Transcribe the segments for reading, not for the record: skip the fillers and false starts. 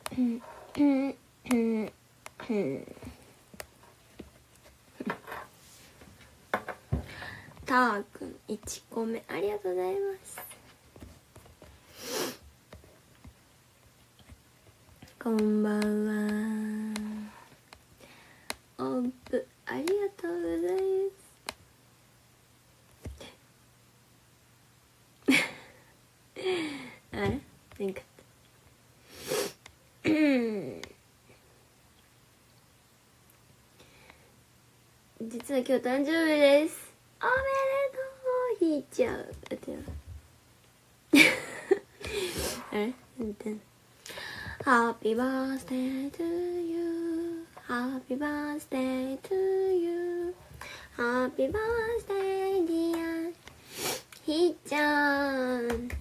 たーくん1個目ありがとうございます。こんばんは。音符ありがとうございますあれなんか実は今日誕生日です。おめでとう。ひーちゃん待ってよあれHappy birthday to you Happy birthday to you Happy birthday dear ひーちゃん Happy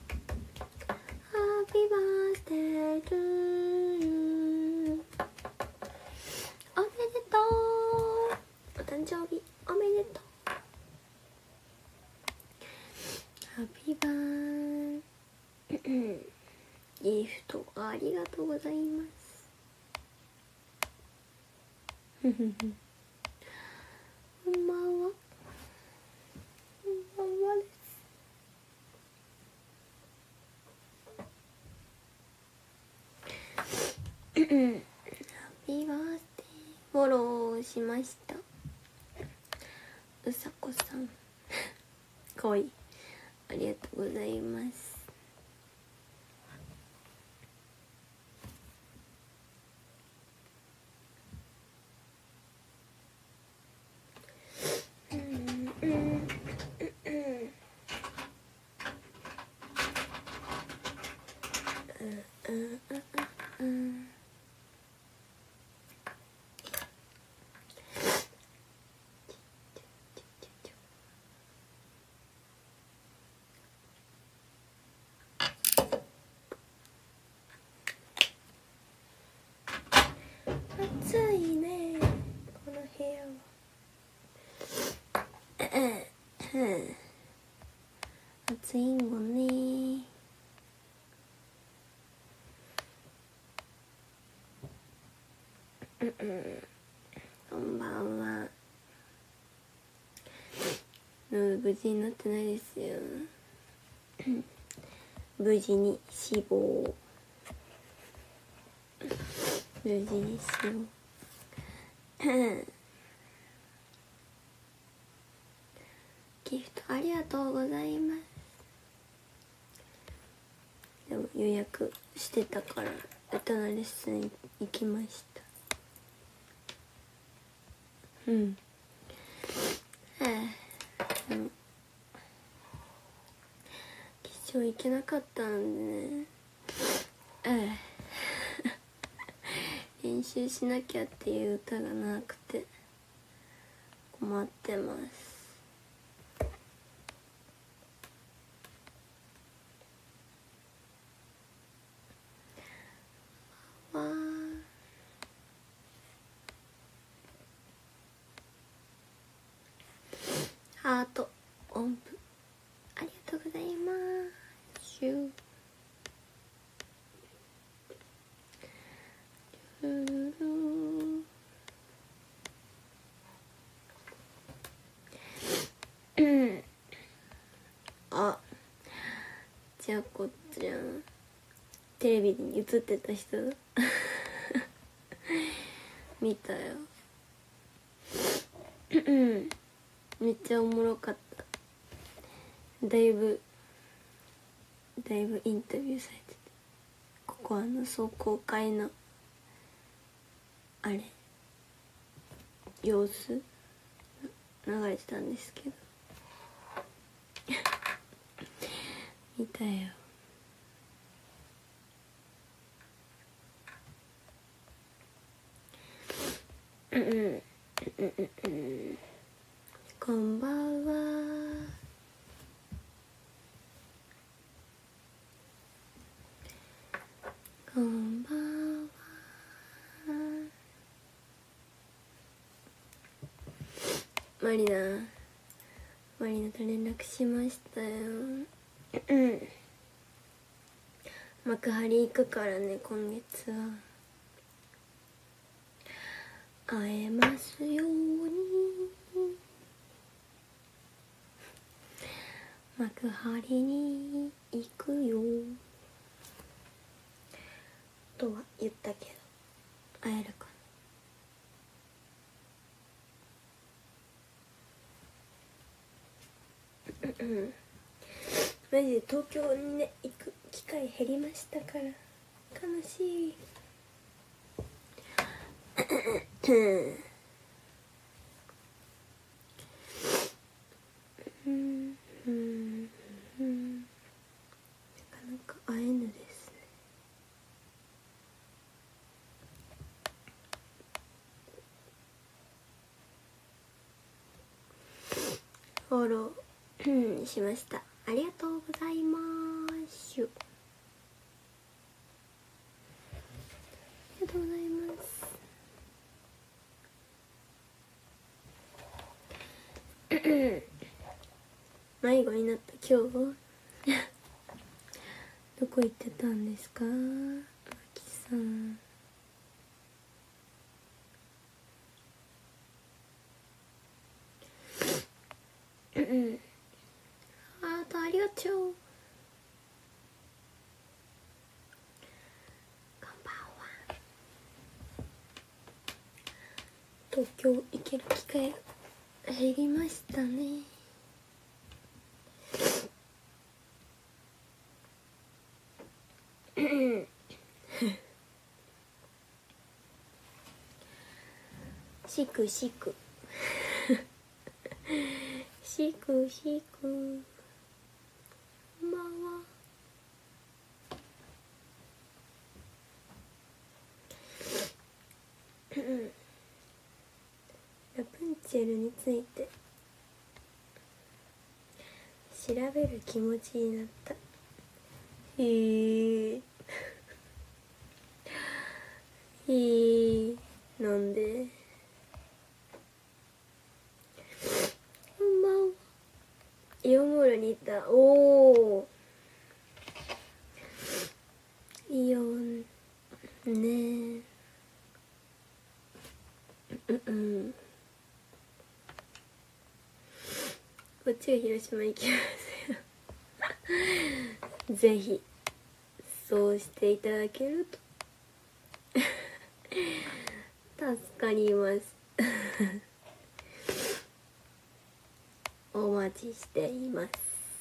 birthday to you おめでとう。お誕生日おめでとう。ハッピーバーギフトありがとうございますこんばんは。こんばんはです。ハッピーバースデーフォローしました。うさこさんかわいい。ありがとうございます。暑いねこの部屋は暑いんごね。こんばんは。無事になってないですよ無事に死亡。無事に死亡ギフトありがとうございます。でも予約してたから歌のレッスン行きました。でも決勝行けなかったんでね練習しなきゃっていう歌がなくて困ってます。わーハート音符ありがとうございます。あ、じゃあこっちゃんテレビに映ってた人見たよめっちゃおもろかった。だいぶインタビューされてて、ここ壮行会のあれ様子流れてたんですけど見たよ。こんばんは。こんばんは。マリナと連絡しましたよ幕張行くからね今月は。 会えますように。幕張に行くよとは言ったけど会えるかな。マジで東京にね行く機会減りましたから悲しい。なかなか会えぬですね。フォローしました。ありがとうございます。ありがとうございます。迷子になった今日どこ行ってたんですか、マキさん。ありがとう。こんばんは。東京行ける機会が減りましたね。しくしくしくしく、こんばんは。ラプンツェルについて調べる気持ちになった。なんで。こんばんは。イオンモールに行った。おー、イオンねこっちが広島行きますよぜひそうしていただけると助かりますお待ちしています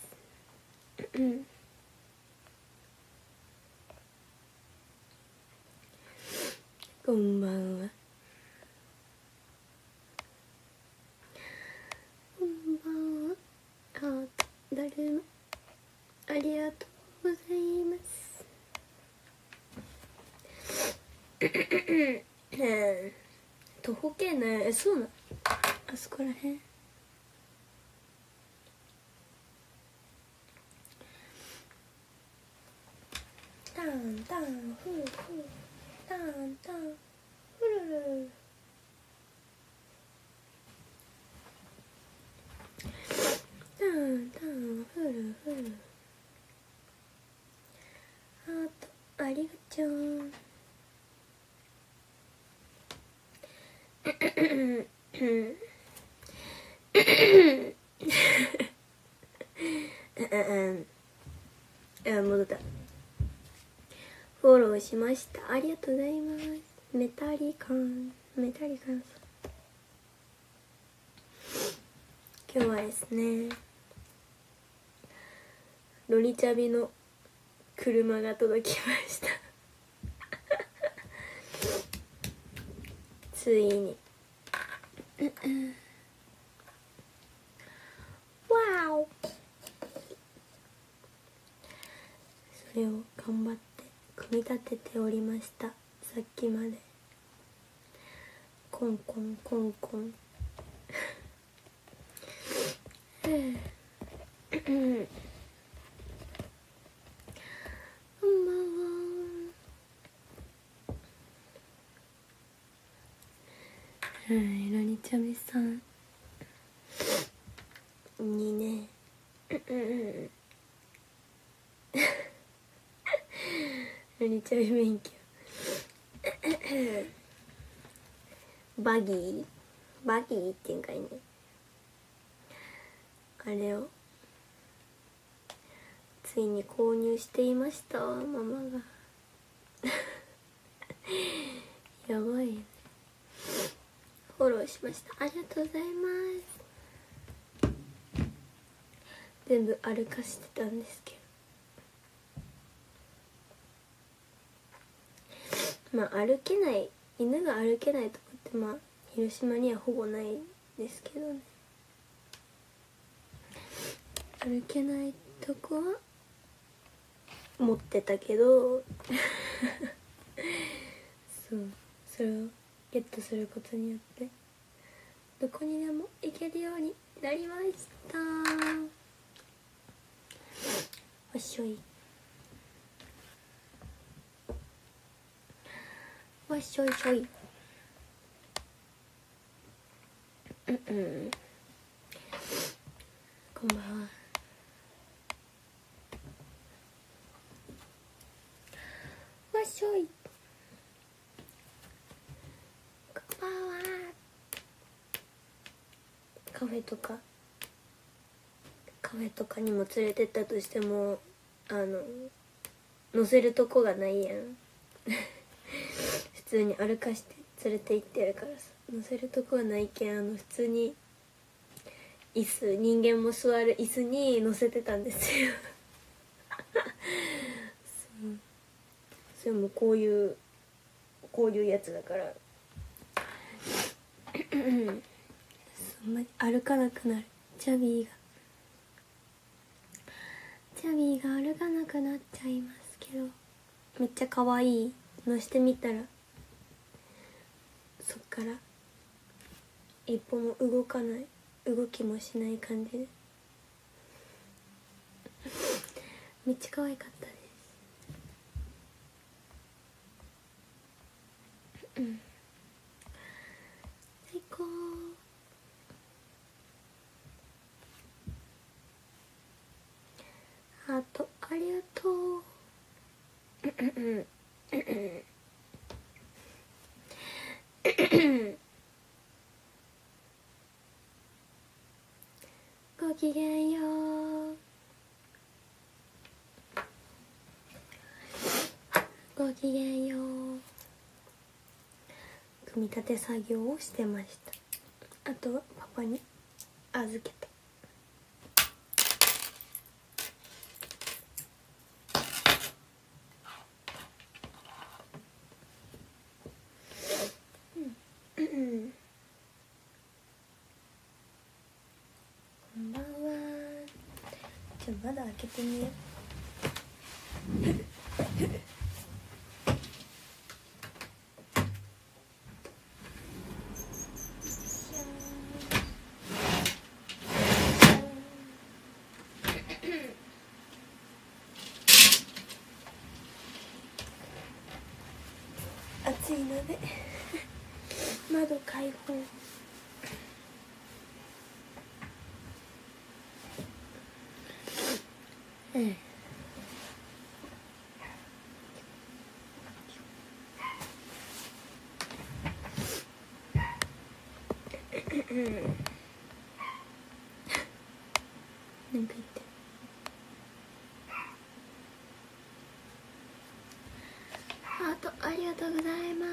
こんばんは。こんばんは。誰もありがとうございます徒歩圏内。そうなの。あそこらへん。タンタンフーフータンタンフルルタンタンフルフル。ハートありがちょん戻った。フォローしました。ありがとうございます。メタリカンさん、今日はですねロリチャビの車が届きましたついにわお。それを頑張って組み立てておりました。さっきまでコンコンコンコンこんばんは。はい、ロニチャビさんにねロニチャビ免許バギーっていうんかいね、あれをついに購入していました。ママがやばいね。フォローしました。ありがとうございます。全部歩かしてたんですけど、まあ歩けない、犬が歩けないとこってまあ広島にはほぼないですけどね。歩けないとこは持ってたけどそう、それをゲットすることによってどこにでも行けるようになりました。わっしょいわっしょいしょい。こんばんは。わっしょい。こんばんは。カフェとかにも連れてったとしても乗せるとこがないやん普通に歩かして連れて行ってるからさ、乗せるとこはないけん普通に椅子、人間も座る椅子に乗せてたんですよそれもこういうやつだから歩かなくなる。チャビーが歩かなくなっちゃいますけど、めっちゃ可愛いのしてみたらそっから一歩も動かない、動きもしない感じでめっちゃ可愛かったです。最高。ハートありがとうごきげんよう。ごきげんよう。組み立て作業をしてました。あとはパパに預けた。こんばんは。まだ開けてみよう。暑いので窓開放。なんか言ってハートありがとうございます。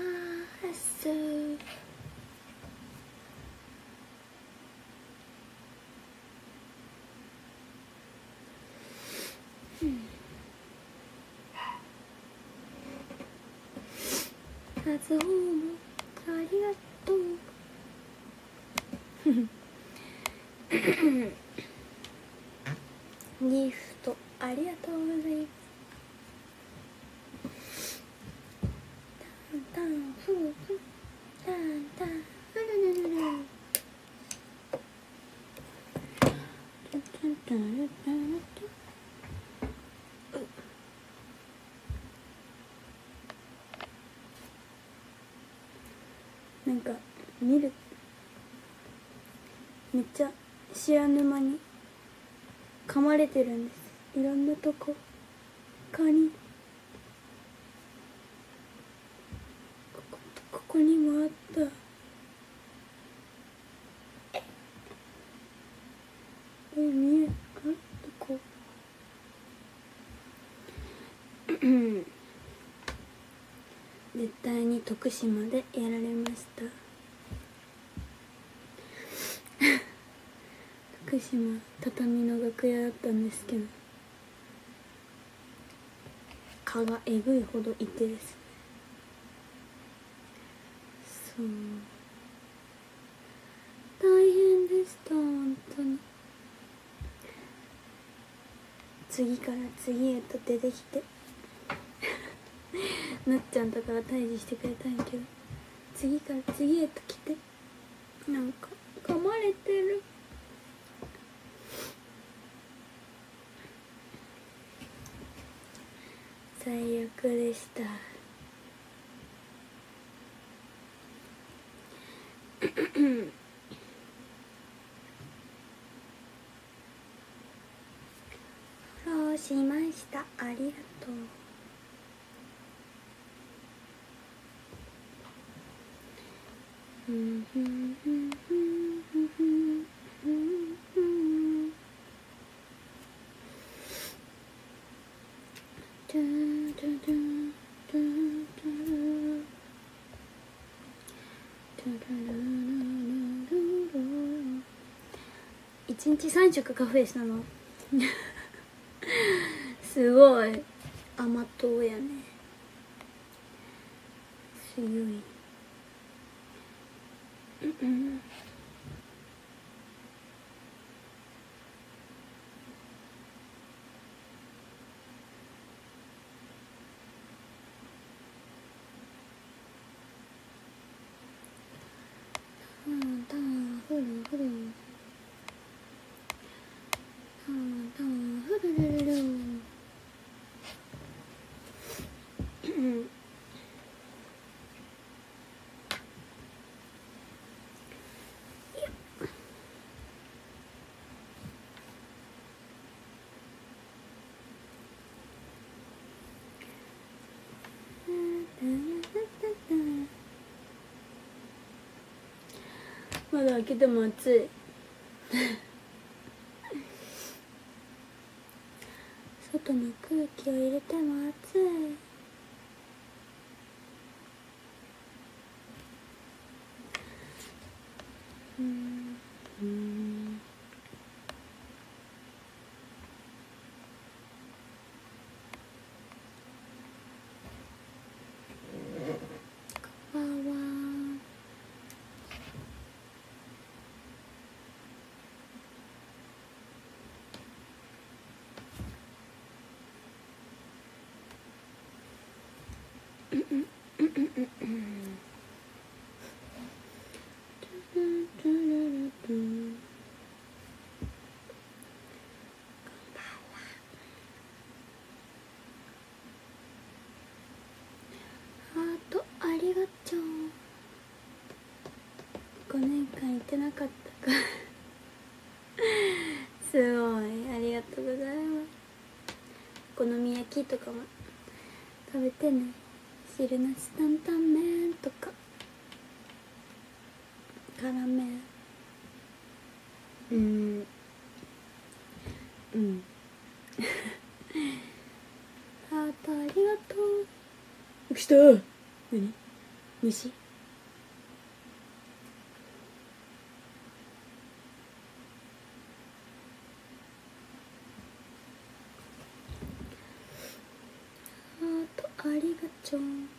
夏ホームありがとうギフトありがとうございます。タンタンフーフタンタンフルルルルタンタンタンタンタン。なんか見るめっちゃシア沼に噛まれてるんです。いろんなとこカニここにもあった。 絶対に徳島でやられました。徳島畳の楽屋だったんですけど、蚊がえぐいほどいてですね、そう大変でした本当に。次から次へと出てきてなっちゃんとかが退治してくれたんやけど、次から次へと来て、なんか噛まれてる。最悪でした。フォローしました、ありがとう。1日3食カフェしたのすごい甘党やね、すごい。まだ開けても暑い外の空気を入れても暑い。こんばんは。ハートありがとう。5年間行ってなかったかすごいありがとうございます。お好み焼きとかも食べてね。汁なし担々麺とか辛麺ハートありがとう。来た。何？虫？ハートありがとう。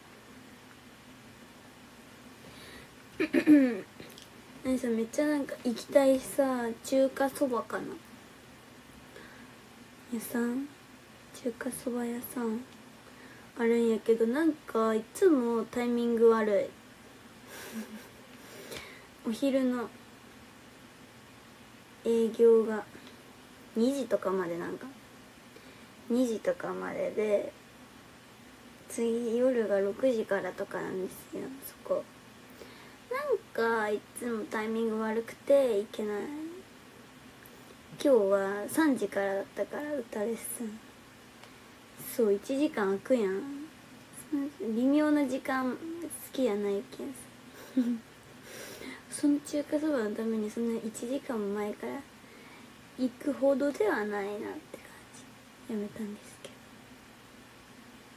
何さ、めっちゃなんか行きたいさ、中華そばかな屋さん、中華そば屋さんあるんやけど、なんかいつもタイミング悪いお昼の営業が2時とかまで、なんか2時とかまでで、次夜が6時からとかなんですよ。そこなんかいつもタイミング悪くて行けない。今日は3時からだったから、歌レッスン。そう1時間空くやん。微妙な時間好きやないけんその中華そばのためにそんな1時間も前から行くほどではないなって感じ。やめたんですけ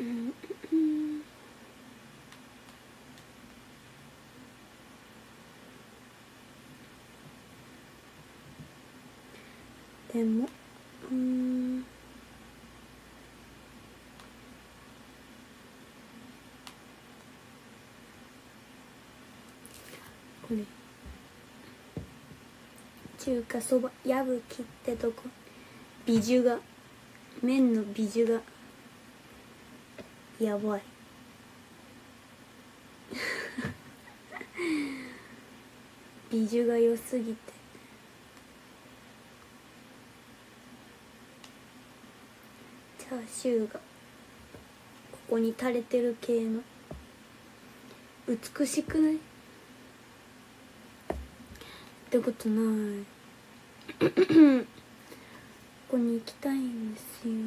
でもこれ中華そば矢吹ってとこ美女が麺の美女がやばい美女が良すぎてチャーシューがここに垂れてる系の美しくない？ってことないここに行きたいんですよ。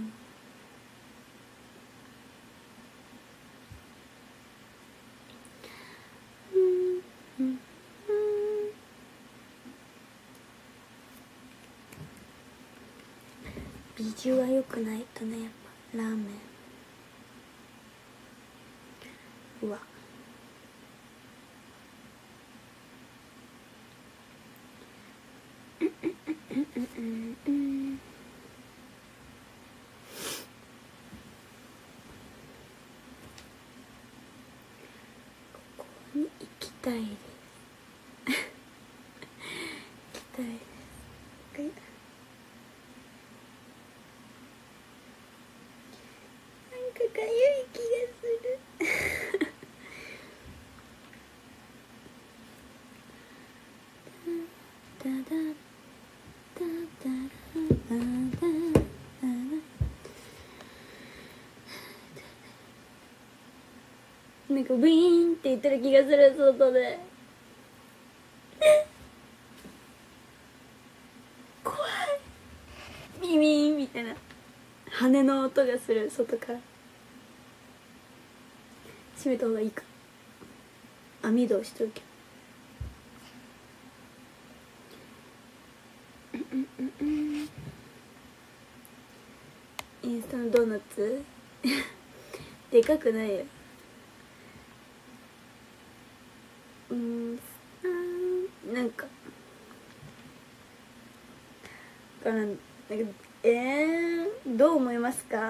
ビジュが良くないとね、やっぱラーメンうわここに行きたいです行きたいですなんかかゆい気がするダダダダダダなんかウィーンって言ってる気がする外で怖いビビーンみたいな羽の音がする外から閉めた方がいいか網戸をしとるけどインスタのドーナツでかくないよなんかどう思いますか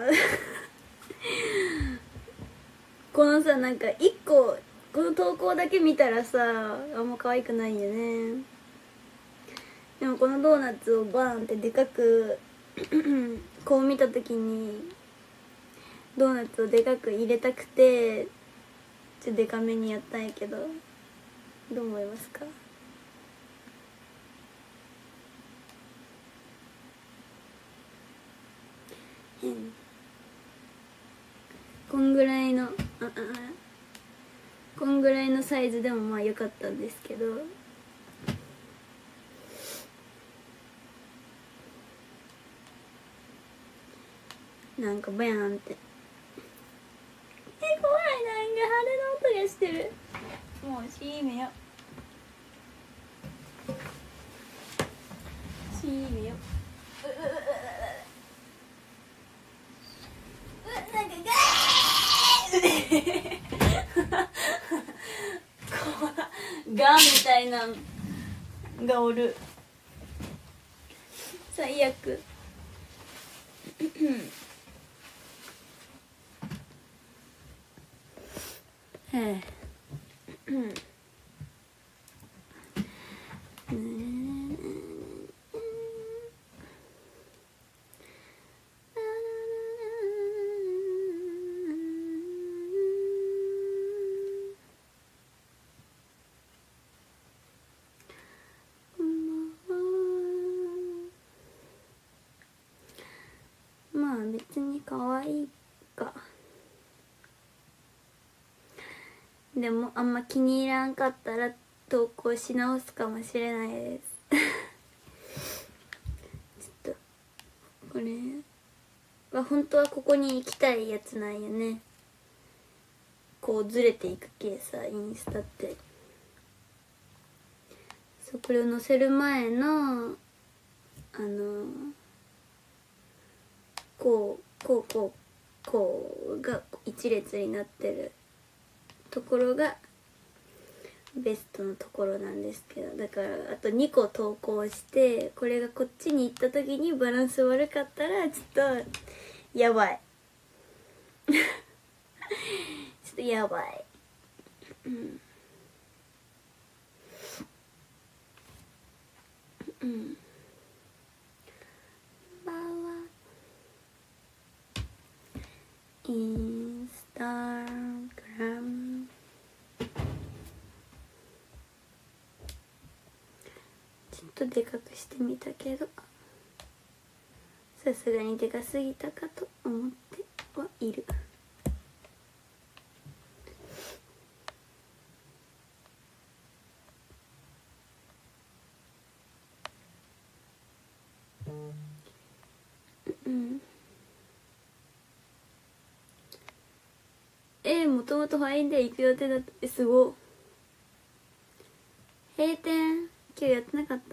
このさなんか1個この投稿だけ見たらさあんま可愛くないよね。でもこのドーナツをバーンってでかくこう見た時にドーナツをでかく入れたくてちょっとでかめにやったんやけどどう思いますか？こんぐらいのこんぐらいのサイズでもまあ良かったんですけどなんかバヤンって怖いなんか羽の音がしてるもう閉めよ閉めよなんかガーみたいなのがおる最悪まあ別に可愛いかでもあんま気に入らんかったら投稿し直すかもしれないですちょっとこれは本当はここに行きたいやつなんよね。こうずれていく系さインスタってそうこれを載せる前のこうこうが一列になってるところがベストのところなんですけど、だからあと2個投稿して、これがこっちに行った時にバランス悪かったらちょっとやばいちょっとやばい。うんうんバはインスタグラムちょっとでかくしてみたけど、さすがにでかすぎたかと思ってはいる。うんもともとファインで行く予定だった。すごっ。閉店今日やってなかった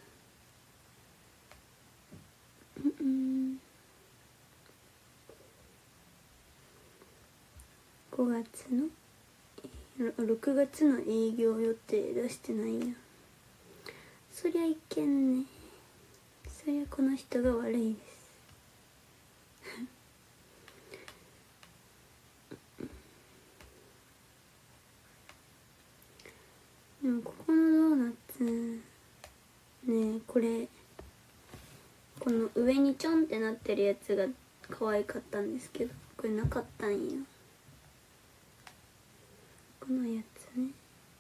。5月の6月の営業予定出してないや。そりゃいけんね。そりゃこの人が悪いです。でもここのドーナツね、これこの上にちょんってなってるやつが可愛かったんですけど、これなかったんよ。このやつね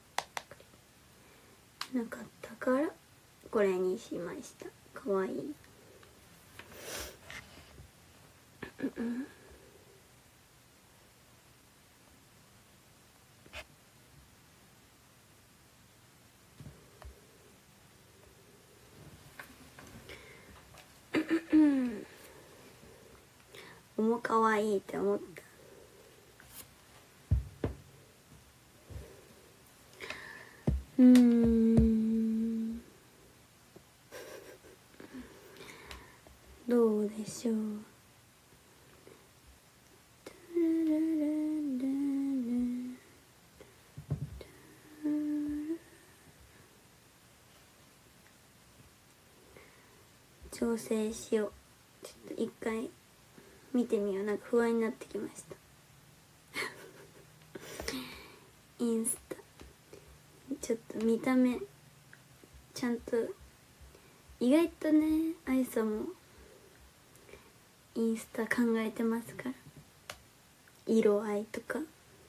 なかったからこれにしました。可愛い。も可愛いって思った。どうでしょう。調整しよう。ちょっと一回見てみよう。なんか不安になってきましたインスタちょっと見た目ちゃんと、意外とねあいさもインスタ考えてますから、色合いとか。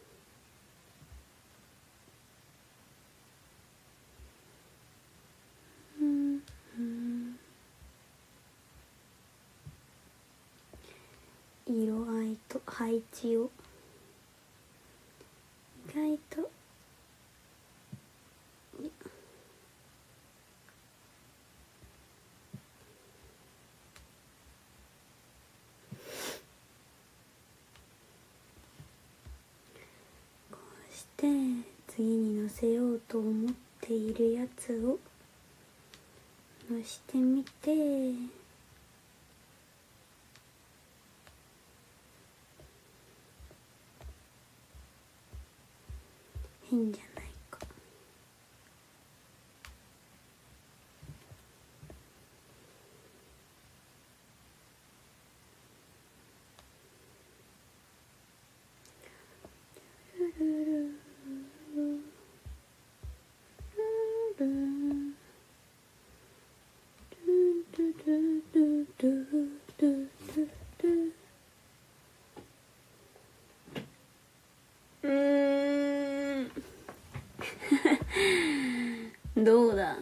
色合いと配置を意外とこうして次にのせようと思っているやつをのしてみて、変じゃないか。どうだ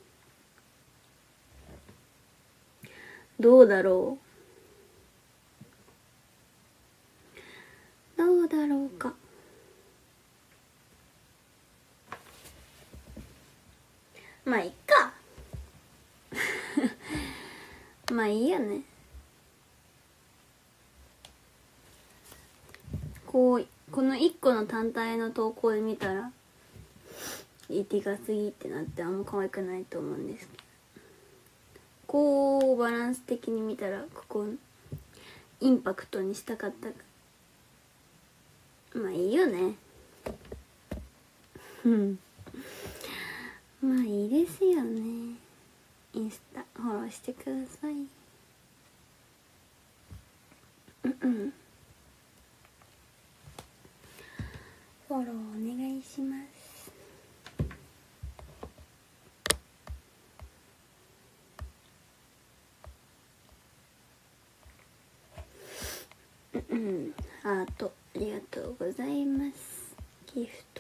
どうだろうどうだろうか。まあいっかまあいいよね。この1個の単体の投稿で見たらでかすぎってなってあんま可愛くないと思うんですけど、こうバランス的に見たらここインパクトにしたかったまあいいよね。うんまあいいですよね。インスタフォローしてください。フォローお願いします。ハートありがとうございます。ギフト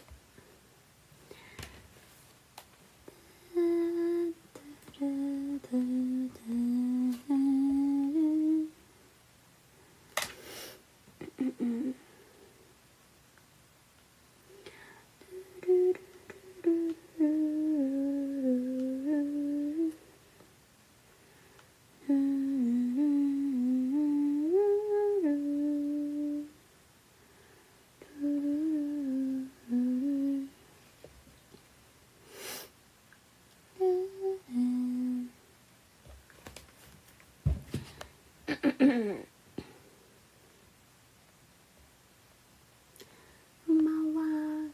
こんばんは。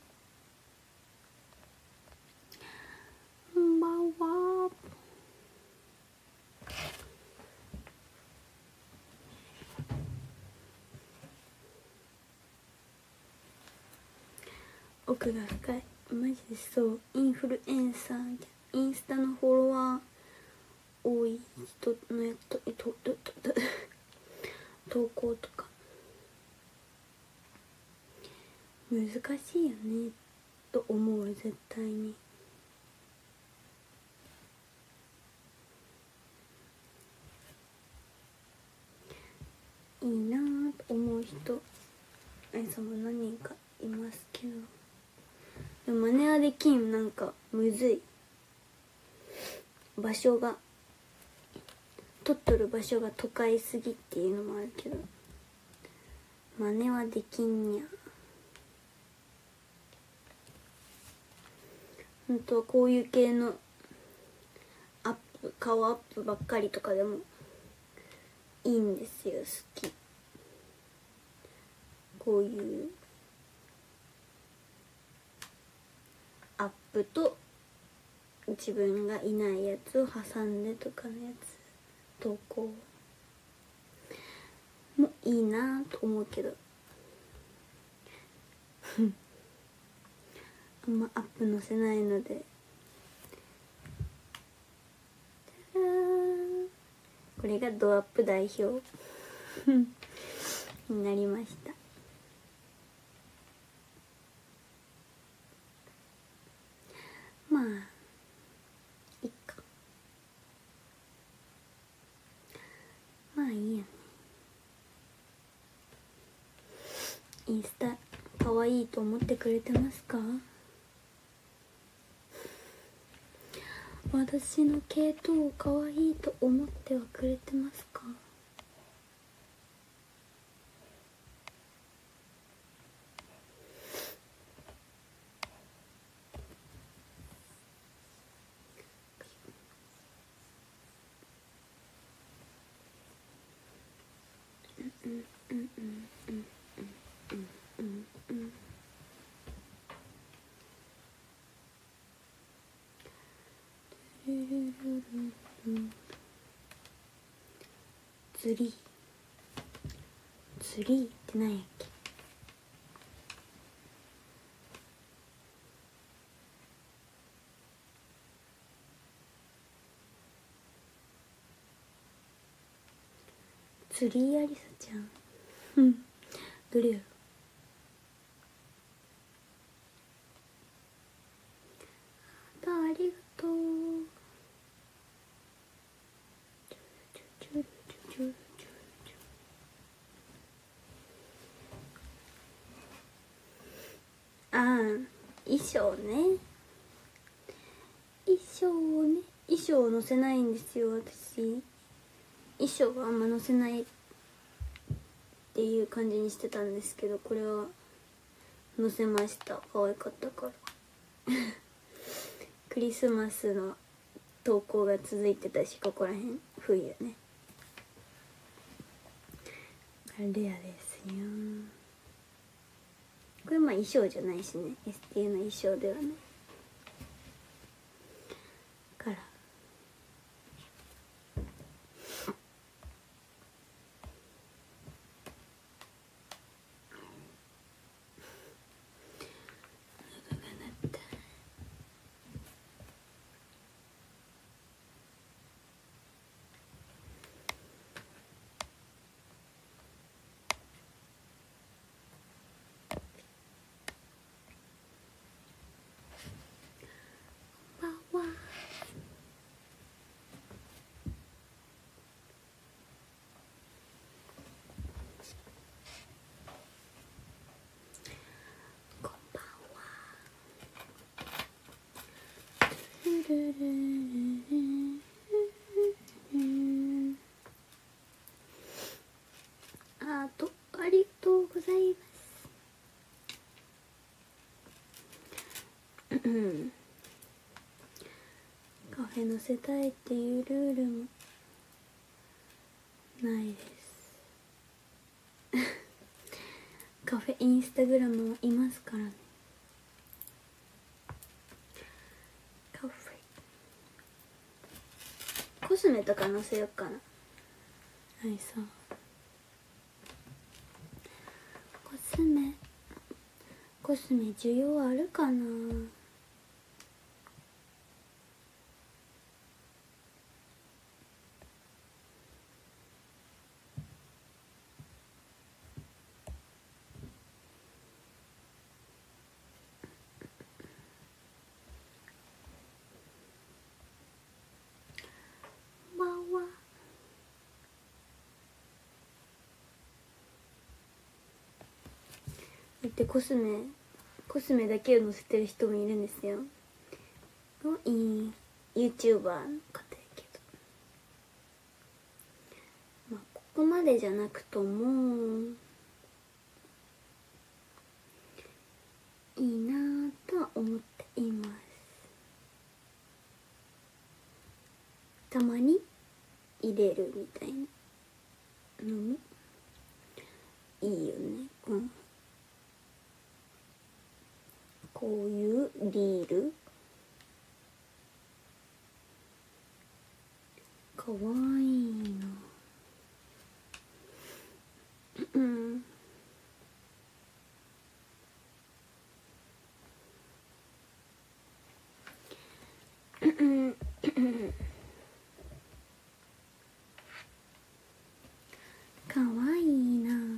こんばんは。奥が深い。マジでそう。インフルエンサー、インスタのフォロワー多い人のやつ投稿とか難しいよねと思う。絶対にいいなぁと思う人あいさんも何人かいますけど、でも真似はできん。なんかむずい。場所が撮っとる場所が都会すぎっていうのもあるけど真似はできんにゃ。本当はこういう系のアップ、顔アップばっかりとかでもいいんですよ。好き。こういうアップと自分がいないやつを挟んでとかのやつ投稿もいいなと思うけどあんまアップ載せないので、これがドアップ代表になりました。まあいっか。まあいいやね。インスタ可愛いと思ってくれてますか？私の系統を可愛いと思ってはくれてますか？ツリーって何やっけ？ツリーアリサちゃんどれやろ？ありがとう。ああ、衣装ね。衣装載せないんですよ私。衣装はあんま載せないっていう感じにしてたんですけど、これは載せました。可愛かったからクリスマスの投稿が続いてたし、ここら辺冬ね。レアですよ。 これまあ衣装じゃないしね、 ST の衣装ではないからわわこんばんは。ルルルルありがとうございます。カフェ載せたいっていうルールもないです。カフェインスタグラムはいますからね。カフェコスメとか載せようかな。はいさ、コスメ需要あるかな。わわでコスメだけを載せてる人もいるんですよ。YouTuber の方やけど、まあここまでじゃなくともいいなぁとは思っています。たまに入れるみたいなのもいいよね。こういうリールかわいいな。かわいいな。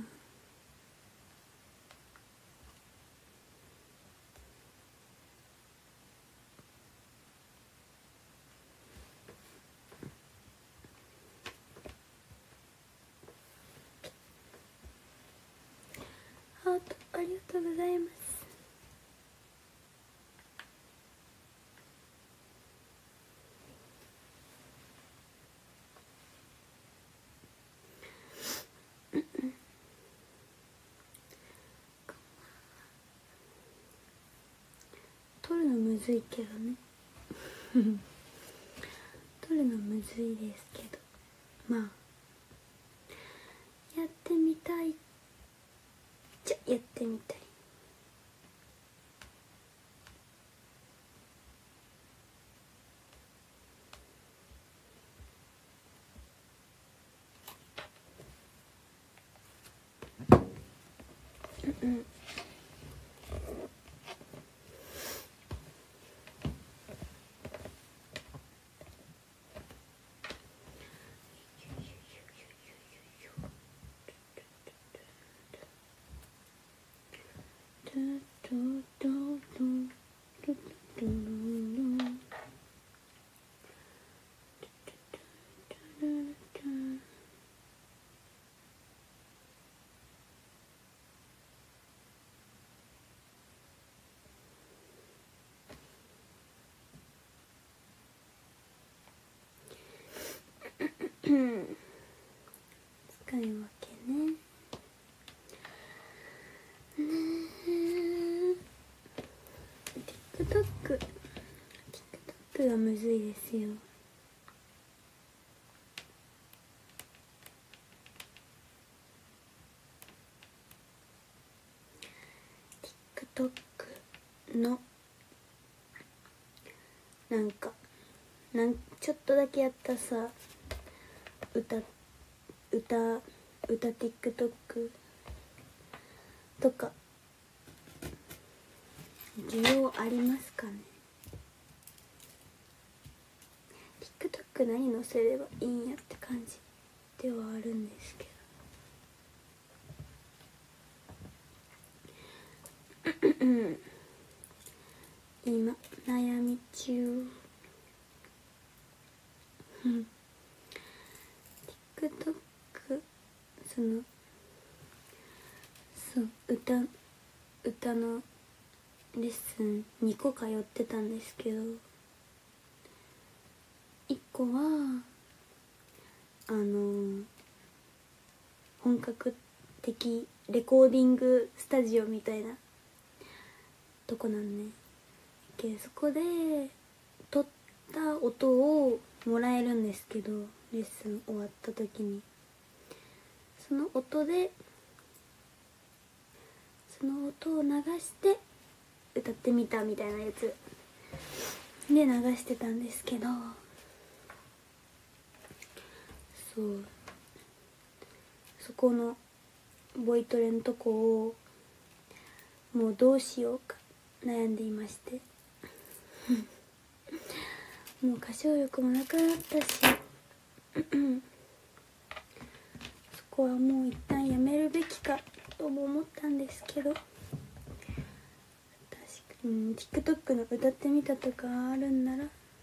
ハートありがとうございます。撮るのむずいけどね。撮るのむずいですけど、まあやってみたいじゃやってみたい。使い分けね。TikTok がむずいですよ。 TikTok のちょっとだけやったさ歌 TikTok とか需要ありますかね。 TikTok 何載せればいいんやって感じではあるんですけど今悩み中TikTok そう歌のレッスン2個通ってたんですけど、1個は本格的レコーディングスタジオみたいなとこなんね。そこで撮った音をもらえるんですけど、レッスン終わった時にその音を流して歌ってみたみたいなやつで流してたんですけど、そこのボイトレのとこをもうどうしようか悩んでいましてもう歌唱力もなくなったしそこはもう一旦やめるべきかとも思ったんですけど、TikTok の歌ってみたとかあるんなら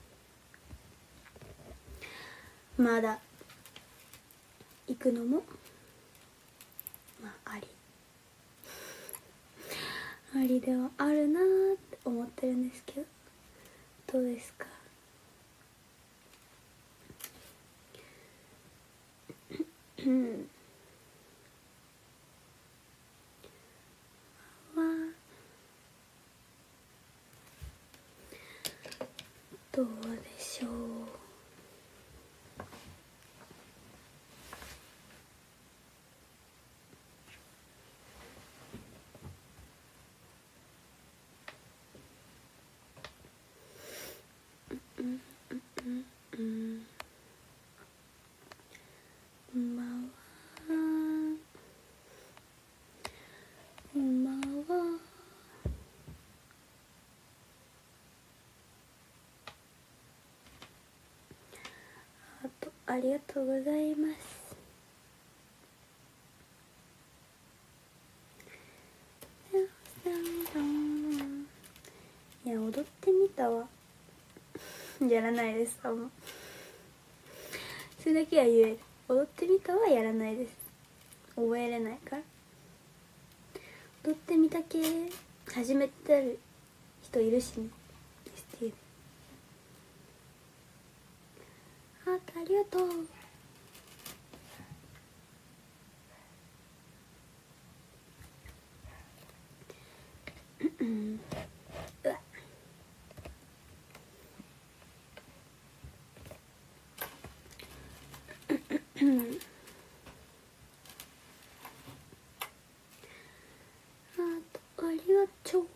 まだ行くのもありではあるなーって思ってるんですけど、どうですか。どうでしょう。こんばんは。こんばんは。ありがとうございます。いや、踊ってみたわやらないです。それだけは言える。踊ってみたはやらないです。覚えれないから。踊ってみた系始めてる人いるしね。ありがとう。ありがとう。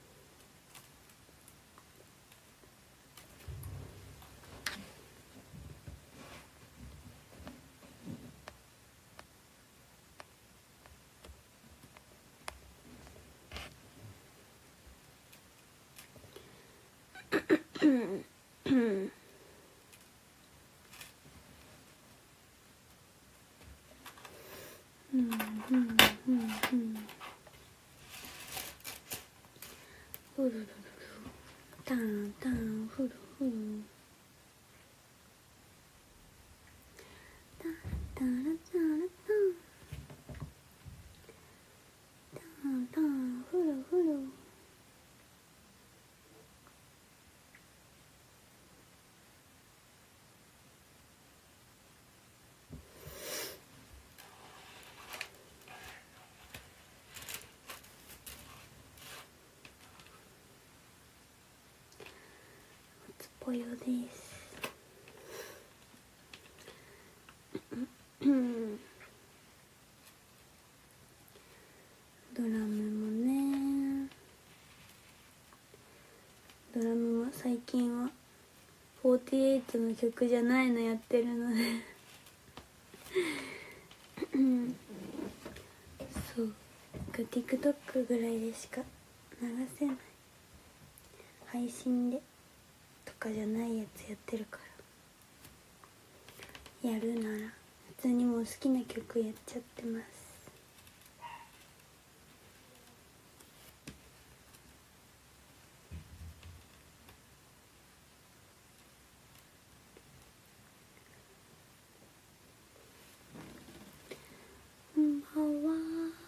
ふるるるるタンタンふるふるタンタラタラタンタンタンふるふる。ぽよです。ドラムもね 48の曲じゃないのやってるのでそう、TikTok ぐらいでしか流せない、配信でとかじゃないやつやってるから、やるなら普通にもう好きな曲やっちゃってます。こんばんは。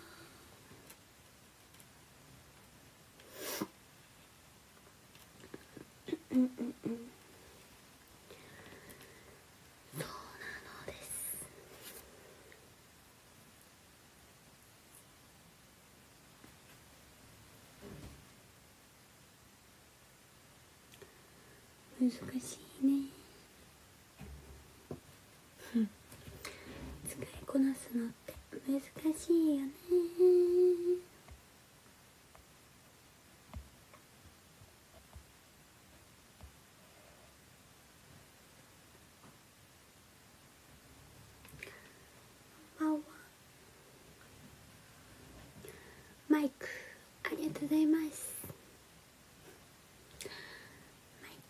そうなのです。難しいね使いこなすのって難しいよね。マイクありがとうございます。マイ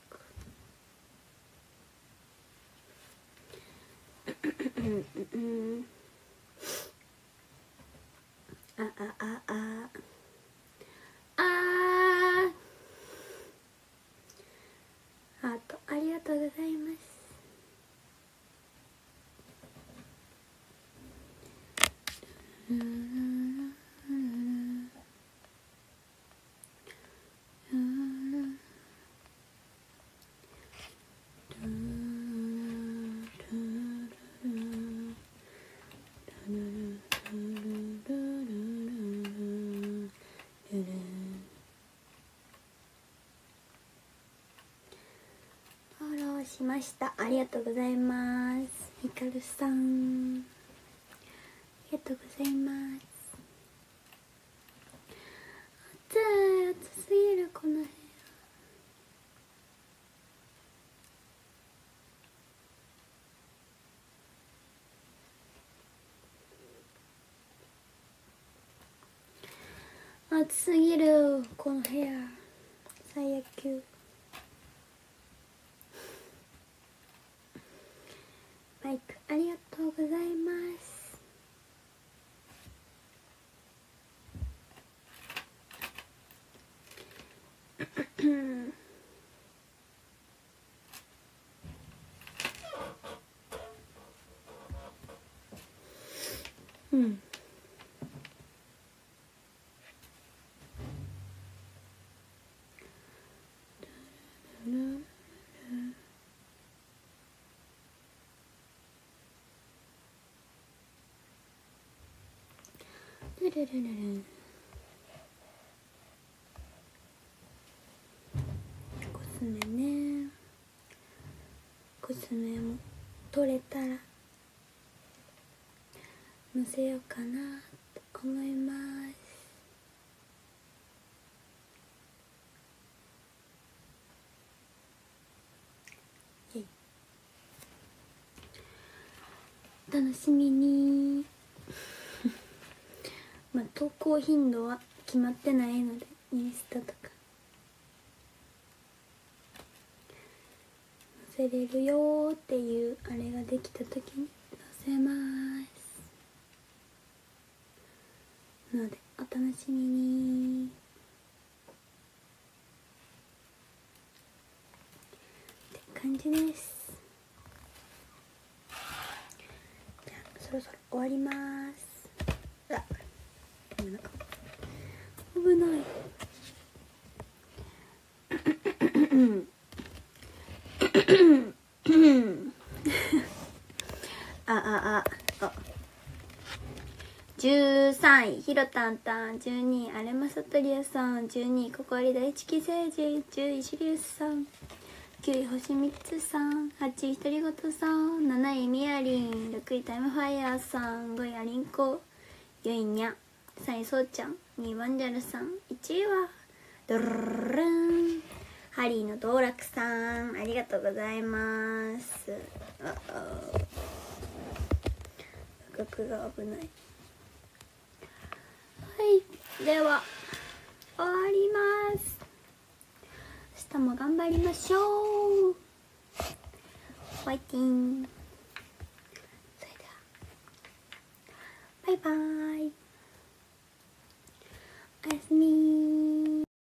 クハートありがとうございます。フォローしました。ありがとうございます。ひかるさんありがとうございます。暑すぎるこの部屋。暑すぎるこの部屋。最悪。マイクありがとうございます。うんルルルルルコスメね。コスメも取れたら載せようかなと思います。楽しみにまあ投稿頻度は決まってないので、インスタとか載せれるよっていうあれができた時に載せますのでお楽しみにって感じです。じゃあそろそろ終わります。危ない13位ひろたんたん、12位あれまさとりやさん、12位ここあり第一期成人、10位しりゅうさん、9位星3つさん、8位ひとりごとさん、7位みやりん、6位タイムファイヤーさん、5位ありんこ、4位にゃ、3位そうちゃん、2位ワンジャルさん、1位はドルルルンハリーの道楽さんありがとうございます。価格が危ない。はい、では終わります。明日も頑張りましょう。ファイティン。それではバイバーイ。